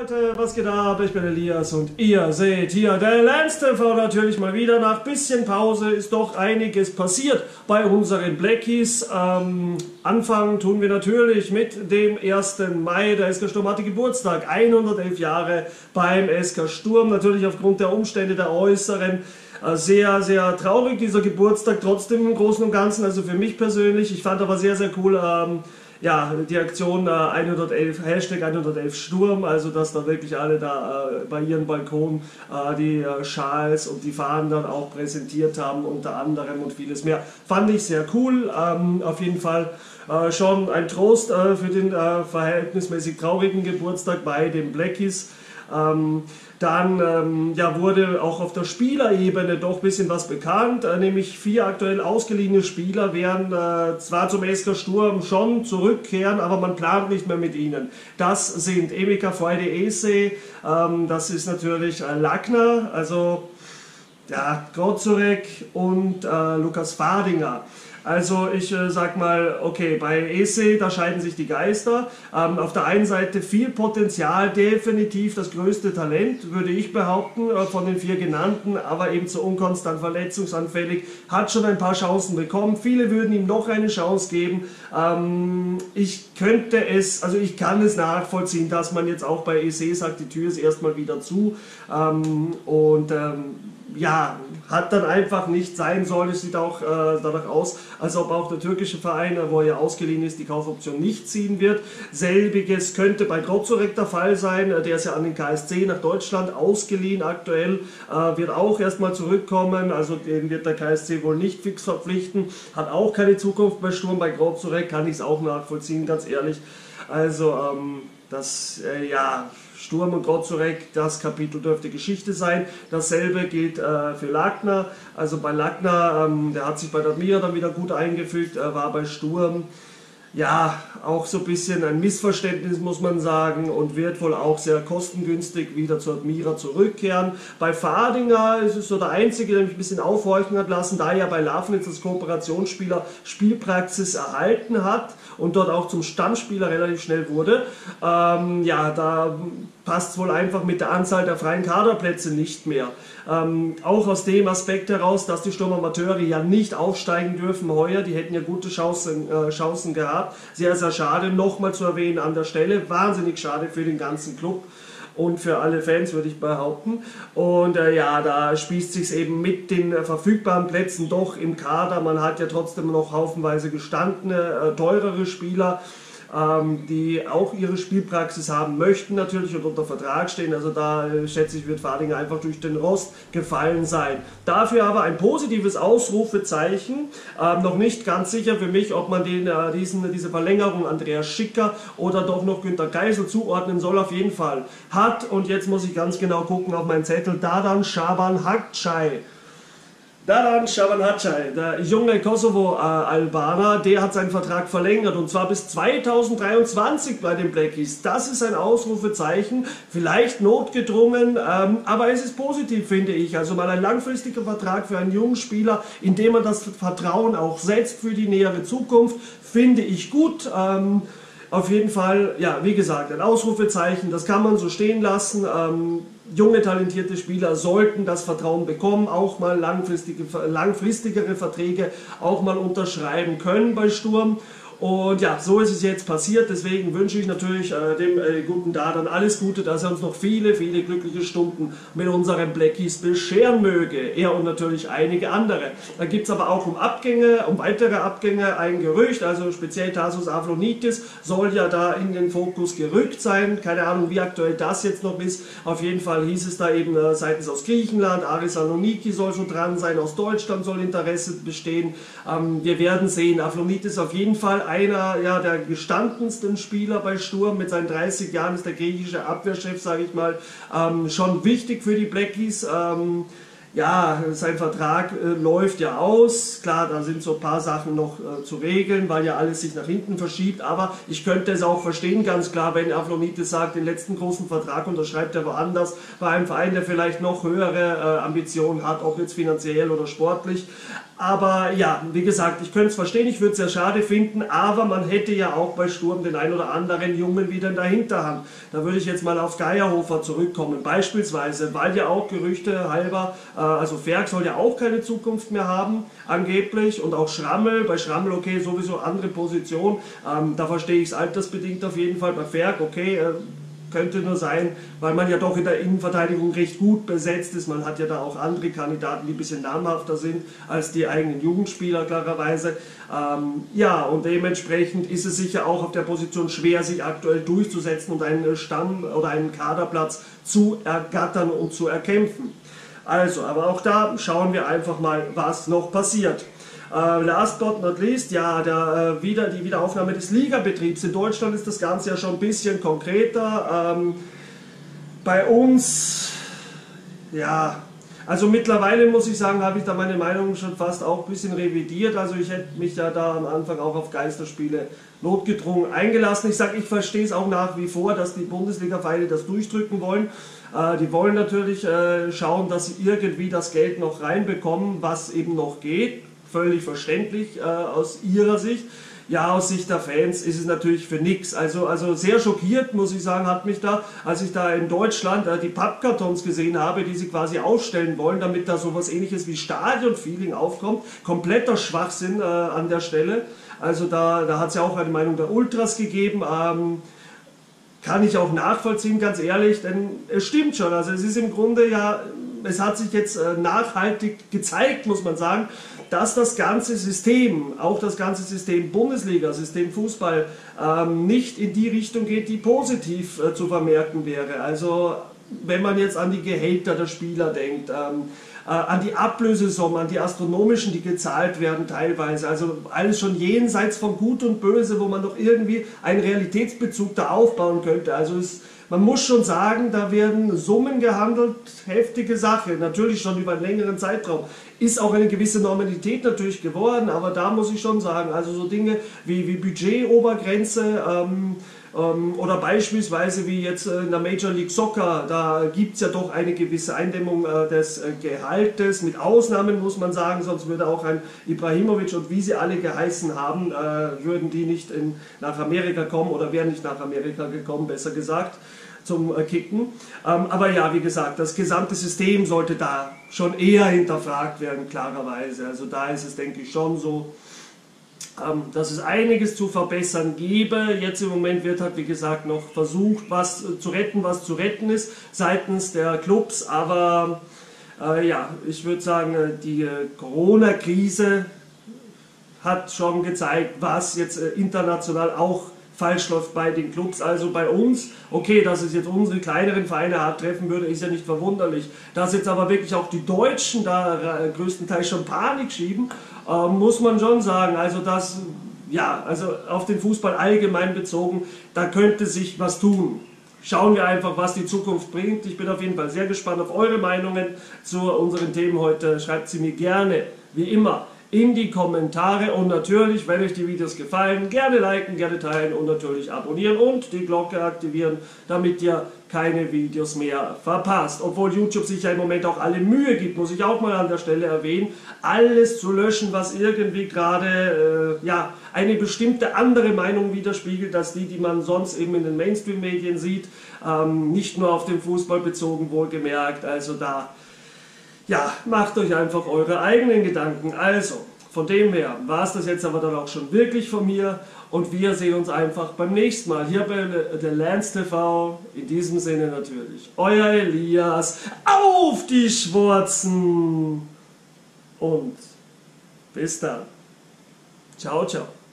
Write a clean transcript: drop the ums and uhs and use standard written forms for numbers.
Leute, was geht ab? Ich bin Elias und ihr seht hier der Lance TV natürlich mal wieder. Nach bisschen Pause ist doch einiges passiert bei unseren Blackies. Anfangen tun wir natürlich mit dem 1. Mai. Der SK Sturm hatte Geburtstag, 111 Jahre beim SK Sturm. Natürlich aufgrund der Umstände der Äußeren sehr, sehr traurig dieser Geburtstag, trotzdem im Großen und Ganzen, also für mich persönlich. Ich fand aber sehr, sehr cool, ja, die Aktion 111, Hashtag 111 Sturm, also dass da wirklich alle da bei ihren Balkonen die Schals und die Fahnen dann auch präsentiert haben, unter anderem und vieles mehr. Fand ich sehr cool, auf jeden Fall schon ein Trost für den verhältnismäßig traurigen Geburtstag bei den Blackies. Dann ja, wurde auch auf der Spielerebene doch ein bisschen was bekannt, nämlich 4 aktuell ausgeliehene Spieler werden zwar zum SK Sturm schon zurückkehren, aber man plant nicht mehr mit ihnen. Das sind Emeka Freude Ese, das ist natürlich Lackner, also ja, Grozurek und Lukas Fadinger. Also ich sag mal, okay, bei Ese, da scheiden sich die Geister. Auf der einen Seite viel Potenzial, definitiv das größte Talent, würde ich behaupten, von den 4 genannten, aber eben zu unkonstant, verletzungsanfällig, hat schon ein paar Chancen bekommen. Viele würden ihm noch eine Chance geben. Ich kann es nachvollziehen, dass man jetzt auch bei Ese sagt, die Tür ist erstmal wieder zu. Ja, hat dann einfach nicht sein sollen. Es sieht auch danach aus, als ob auch der türkische Verein, wo er ja ausgeliehen ist, die Kaufoption nicht ziehen wird. Selbiges könnte bei Grozurek der Fall sein. Der ist ja an den KSC nach Deutschland ausgeliehen aktuell, wird auch erstmal zurückkommen. Also den wird der KSC wohl nicht fix verpflichten. Hat auch keine Zukunft bei Sturm. Bei Grozurek kann ich es auch nachvollziehen, ganz ehrlich. Also ja, Sturm und Grozurek, das Kapitel dürfte Geschichte sein. Dasselbe gilt für Lackner. Also bei Lackner, der hat sich bei der Admira dann wieder gut eingefügt, war bei Sturm ja auch so ein bisschen ein Missverständnis, muss man sagen, und wird wohl auch sehr kostengünstig wieder zur Admira zurückkehren. Bei Fadinger ist es so der Einzige, der mich ein bisschen aufhorchen hat lassen, da er bei Lafnitz als Kooperationsspieler Spielpraxis erhalten hat und dort auch zum Stammspieler relativ schnell wurde. Ja, da passt es wohl einfach mit der Anzahl der freien Kaderplätze nicht mehr. Auch aus dem Aspekt heraus, dass die Sturmamateure ja nicht aufsteigen dürfen heuer, die hätten ja gute Chancen gehabt. Sehr, sehr schade, nochmal zu erwähnen an der Stelle, wahnsinnig schade für den ganzen Club und für alle Fans, würde ich behaupten. Und ja, da spießt sich eben mit den verfügbaren Plätzen doch im Kader. Man hat ja trotzdem noch haufenweise gestandene, teurere Spieler, die auch ihre Spielpraxis haben möchten natürlich und unter Vertrag stehen. Also da schätze ich, wird Fadinger einfach durch den Rost gefallen sein. Dafür aber ein positives Ausrufezeichen. Noch nicht ganz sicher für mich, ob man diese Verlängerung Andreas Schicker oder doch noch Günter Geisel zuordnen soll. Auf jeden Fall hat, und jetzt muss ich ganz genau gucken auf meinen Zettel, Dadan Shabanhatschai. Dadan Shabanhatschai, der junge Kosovo-Albaner, der hat seinen Vertrag verlängert und zwar bis 2023 bei den Blackies. Das ist ein Ausrufezeichen, vielleicht notgedrungen, aber es ist positiv, finde ich. Also mal ein langfristiger Vertrag für einen jungen Spieler, in dem man das Vertrauen auch setzt für die nähere Zukunft, finde ich gut. Auf jeden Fall, ja, wie gesagt, ein Ausrufezeichen, das kann man so stehen lassen. Junge, talentierte Spieler sollten das Vertrauen bekommen, auch mal langfristigere Verträge auch mal unterschreiben können bei Sturm. Und ja, so ist es jetzt passiert, deswegen wünsche ich natürlich dem guten Dadan alles Gute, dass er uns noch viele, viele glückliche Stunden mit unseren Blackies bescheren möge. Er und natürlich einige andere. Da gibt es aber auch um weitere Abgänge ein Gerücht, also speziell Tasos Avlonitis soll ja da in den Fokus gerückt sein. Keine Ahnung, wie aktuell das jetzt noch ist. Auf jeden Fall hieß es da eben seitens aus Griechenland, Aris Aloniki soll schon dran sein, aus Deutschland soll Interesse bestehen. Wir werden sehen, Avlonitis auf jeden Fall einer der gestandensten Spieler bei Sturm. Mit seinen 30 Jahren ist der griechische Abwehrchef, sage ich mal, schon wichtig für die Blackies. Ja, sein Vertrag läuft ja aus. Klar, da sind so ein paar Sachen noch zu regeln, weil ja alles sich nach hinten verschiebt. Aber ich könnte es auch verstehen, ganz klar, wenn Avlonitis sagt, den letzten großen Vertrag unterschreibt er woanders, bei einem Verein, der vielleicht noch höhere Ambitionen hat, ob jetzt finanziell oder sportlich. Aber ja, wie gesagt, ich könnte es verstehen, ich würde es sehr schade finden, aber man hätte ja auch bei Sturm den ein oder anderen Jungen wieder in der Hinterhand. Da würde ich jetzt mal auf Geierhofer zurückkommen, beispielsweise, weil ja auch Gerüchte halber, also Ferg soll ja auch keine Zukunft mehr haben, angeblich, und auch Schrammel, bei Schrammel okay, sowieso andere Position, da verstehe ich es altersbedingt auf jeden Fall, bei Ferg okay, könnte nur sein, weil man ja doch in der Innenverteidigung recht gut besetzt ist. Man hat ja da auch andere Kandidaten, die ein bisschen namhafter sind als die eigenen Jugendspieler, klarerweise. Ja, und dementsprechend ist es sicher auch auf der Position schwer, sich aktuell durchzusetzen und einen Stamm- oder einen Kaderplatz zu ergattern und zu erkämpfen. Also, aber auch da schauen wir einfach mal, was noch passiert. Last but not least, ja, die Wiederaufnahme des Ligabetriebs. In Deutschland ist das Ganze ja schon ein bisschen konkreter. Bei uns, ja, also mittlerweile muss ich sagen, habe ich da meine Meinung schon fast auch ein bisschen revidiert. Also ich hätte mich ja da am Anfang auch auf Geisterspiele notgedrungen eingelassen. Ich sage, ich verstehe es auch nach wie vor, dass die Bundesliga-Vereine das durchdrücken wollen. Die wollen natürlich schauen, dass sie irgendwie das Geld noch reinbekommen, was eben noch geht. Völlig verständlich aus ihrer Sicht. Ja, aus Sicht der Fans ist es natürlich für nichts. Also sehr schockiert, muss ich sagen, hat mich da, als ich da in Deutschland die Pappkartons gesehen habe, die sie quasi ausstellen wollen, damit da sowas ähnliches wie Stadionfeeling aufkommt. Kompletter Schwachsinn an der Stelle. Also da hat es ja auch eine Meinung der Ultras gegeben. Kann ich auch nachvollziehen, ganz ehrlich, denn es stimmt schon. Also es ist im Grunde ja, es hat sich jetzt nachhaltig gezeigt, muss man sagen, dass das ganze System, auch das ganze System Bundesliga, System Fußball, nicht in die Richtung geht, die positiv zu vermerken wäre. Also wenn man jetzt an die Gehälter der Spieler denkt, an die Ablösesummen, an die astronomischen, die gezahlt werden teilweise, also alles schon jenseits von Gut und Böse, wo man doch irgendwie einen Realitätsbezug da aufbauen könnte. Also man muss schon sagen, da werden Summen gehandelt, heftige Sache, natürlich schon über einen längeren Zeitraum. Ist auch eine gewisse Normalität natürlich geworden, aber da muss ich schon sagen, also so Dinge wie Budgetobergrenze, oder beispielsweise wie jetzt in der Major League Soccer, da gibt es ja doch eine gewisse Eindämmung des Gehaltes, mit Ausnahmen muss man sagen, sonst würde auch ein Ibrahimovic und wie sie alle geheißen haben, würden die nicht nach Amerika kommen oder wären nicht nach Amerika gekommen, besser gesagt, zum Kicken. Aber ja, wie gesagt, das gesamte System sollte da schon eher hinterfragt werden, klarerweise. Also da ist es, denke ich, schon so, dass es einiges zu verbessern gäbe. Jetzt im Moment wird halt, wie gesagt, noch versucht, was zu retten ist, seitens der Clubs. Aber ja, ich würde sagen, die Corona-Krise hat schon gezeigt, was jetzt international auch falsch läuft bei den Clubs, also bei uns. Okay, dass es jetzt unsere kleineren Vereine hart treffen würde, ist ja nicht verwunderlich. Dass jetzt aber wirklich auch die Deutschen da größtenteils schon Panik schieben, muss man schon sagen. Also das, ja, also auf den Fußball allgemein bezogen, da könnte sich was tun. Schauen wir einfach, was die Zukunft bringt. Ich bin auf jeden Fall sehr gespannt auf eure Meinungen zu unseren Themen heute. Schreibt sie mir gerne, wie immer, in die Kommentare und natürlich, wenn euch die Videos gefallen, gerne liken, gerne teilen und natürlich abonnieren und die Glocke aktivieren, damit ihr keine Videos mehr verpasst. Obwohl YouTube sich ja im Moment auch alle Mühe gibt, muss ich auch mal an der Stelle erwähnen, alles zu löschen, was irgendwie gerade ja, eine bestimmte andere Meinung widerspiegelt, als die man sonst eben in den Mainstream-Medien sieht, nicht nur auf den Fußball bezogen, wohlgemerkt, also da ja, macht euch einfach eure eigenen Gedanken. Also, von dem her war es das jetzt aber dann auch schon wirklich von mir und wir sehen uns einfach beim nächsten Mal hier bei der Lanz TV. In diesem Sinne natürlich, euer Elias, auf die Schwarzen und bis dann. Ciao, ciao.